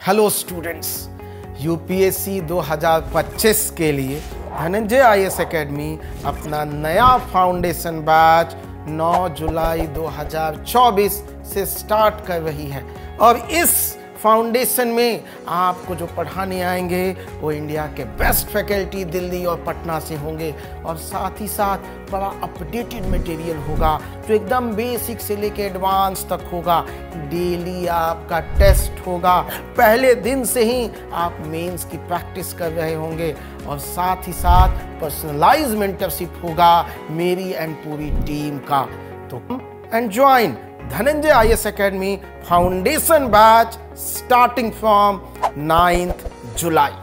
Hello students, UPSC 2025 के लिए Dhananjay IAS academy अपना नया फाउंडेशन बैच 9 जुलाई 2024 से स्टार्ट कर रही है। और इस फाउंडेशन में आपको जो पढ़ाने आएंगे वो इंडिया के बेस्ट फैकल्टी दिल्ली और पटना से होंगे, और साथ ही साथ बड़ा अपडेटेड मटेरियल होगा जो एकदम बेसिक से लेके एडवांस तक होगा। डेली आपका टेस्ट होगा, पहले दिन से ही आप मेंस की प्रैक्टिस कर रहे होंगे, और साथ ही साथ पर्सनलाइज्ड मेंटरशिप होगा मेरी एंड पूरी टीम का। तो and join Dhananjay IAS academy foundation batch starting from 9th July.